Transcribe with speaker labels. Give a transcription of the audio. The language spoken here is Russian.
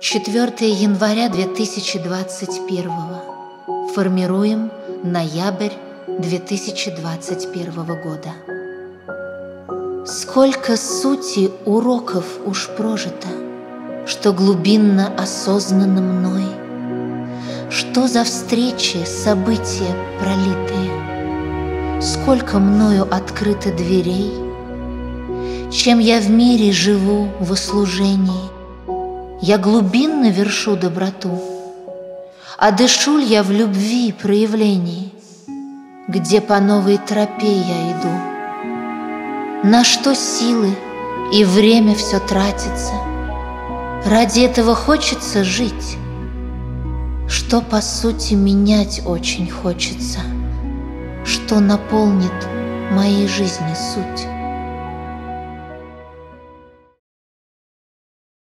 Speaker 1: 4 января 2021. Формируем ноябрь 2021 года. Сколько сути уроков уж прожито, что глубинно осознано мной. Что за встречи, события пролитые, сколько мною открыто дверей, чем я в мире живу во служении. Я глубинно вершу доброту, а дышу ль я в любви проявлении, где по новой тропе я иду. На что силы и время все тратится, ради этого хочется жить, что по сути менять очень хочется, что наполнит моей жизни суть.